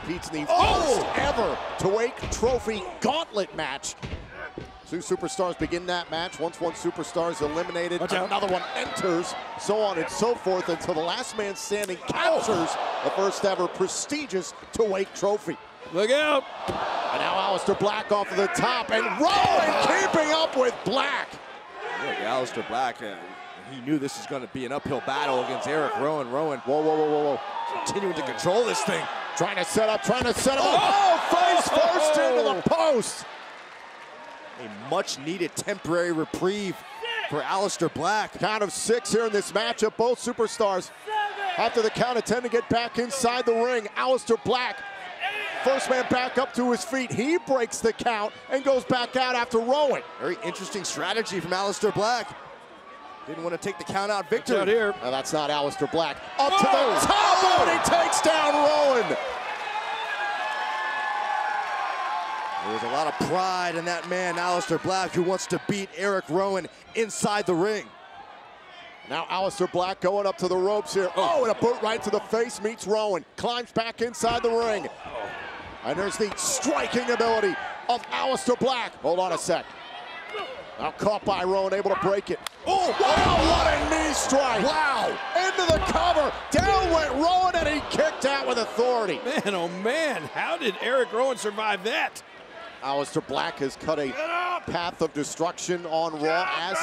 competes in the first ever Tuwaiq Trophy Gauntlet match. Two superstars begin that match. Once one superstar is eliminated, another one enters, so on and so forth, until the last man standing captures the first ever prestigious Tuwaiq Trophy. Look out! And now Aleister Black off of the top, and Rowan keeping up with Black. Look, Aleister Black, he knew this was going to be an uphill battle against Eric Rowan. Rowan, whoa. Continuing to control this thing. Trying to set up. Face first into the post. A much-needed temporary reprieve for Aleister Black. Count of 6 here in this matchup. Both superstars, after the count of 10, to get back inside the ring. Aleister Black, first man back up to his feet. He breaks the count and goes back out after Rowan. Very interesting strategy from Aleister Black. Didn't want to take the count out victory. Out here. Now that's not Aleister Black. Up to the top, and he takes down Rowan. There was a lot of pride in that man, Aleister Black, who wants to beat Eric Rowan inside the ring. Now Aleister Black going up to the ropes here. And a boot right to the face meets Rowan. Climbs back inside the ring. And there's the striking ability of Aleister Black. Hold on a sec. Now caught by Rowan, able to break it. Wow, what a knee strike. Wow, into the cover. Down went Rowan, and he kicked out with authority. Man, oh man, how did Eric Rowan survive that? Aleister Black has cut a path of destruction on Raw,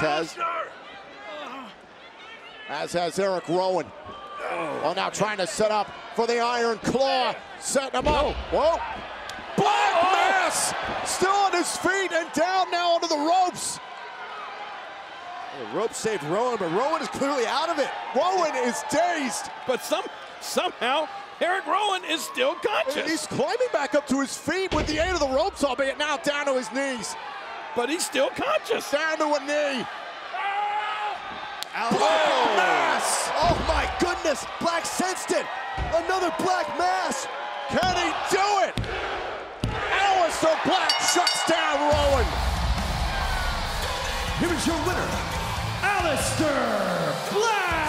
as has Eric Rowan. Now trying to set up for the Iron Claw. Setting him up. Whoa. Black Mass still on his feet and down now onto the ropes. The rope saved Rowan, but Rowan is clearly out of it. Rowan is dazed. But somehow Eric Rowan is still conscious. And he's climbing back up to his feet with the aid of the ropes, albeit now down to his knees. But he's still conscious. Down to a knee. Black Mass! Oh my goodness! Black sensed it! Another Black Mass! Can he do it? Aleister Black shuts down Rowan. Here is your winner, Aleister Black!